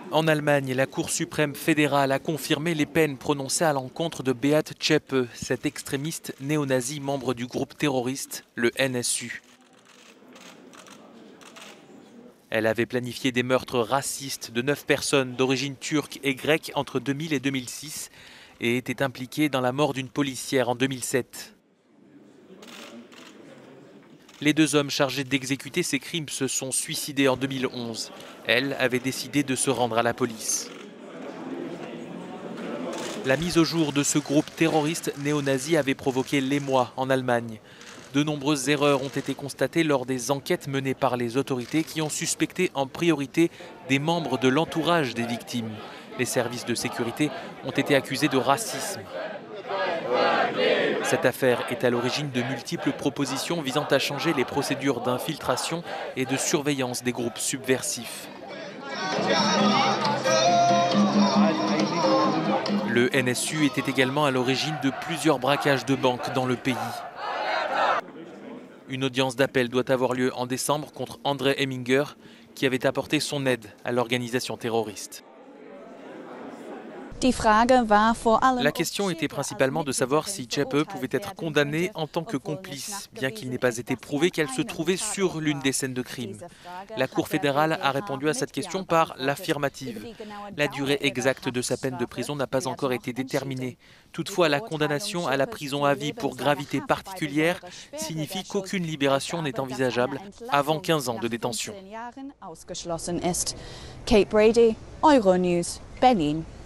En Allemagne, la Cour suprême fédérale a confirmé les peines prononcées à l'encontre de Beat Zschäpe, cet extrémiste néo-nazi membre du groupe terroriste, le NSU. Elle avait planifié des meurtres racistes de 9 personnes d'origine turque et grecque entre 2000 et 2006 et était impliquée dans la mort d'une policière en 2007. Les 2 hommes chargés d'exécuter ces crimes se sont suicidés en 2011. Elle avait décidé de se rendre à la police. La mise au jour de ce groupe terroriste néo-nazi avait provoqué l'émoi en Allemagne. De nombreuses erreurs ont été constatées lors des enquêtes menées par les autorités qui ont suspecté en priorité des membres de l'entourage des victimes. Les services de sécurité ont été accusés de racisme. Cette affaire est à l'origine de multiples propositions visant à changer les procédures d'infiltration et de surveillance des groupes subversifs. Le NSU était également à l'origine de plusieurs braquages de banques dans le pays. Une audience d'appel doit avoir lieu en décembre contre André Heminger, qui avait apporté son aide à l'organisation terroriste. La question était principalement de savoir si Zschäpe pouvait être condamné en tant que complice, bien qu'il n'ait pas été prouvé qu'elle se trouvait sur l'une des scènes de crime. La Cour fédérale a répondu à cette question par l'affirmative. La durée exacte de sa peine de prison n'a pas encore été déterminée. Toutefois, la condamnation à la prison à vie pour gravité particulière signifie qu'aucune libération n'est envisageable avant 15 ans de détention. Kate Brady, Euronews, Berlin.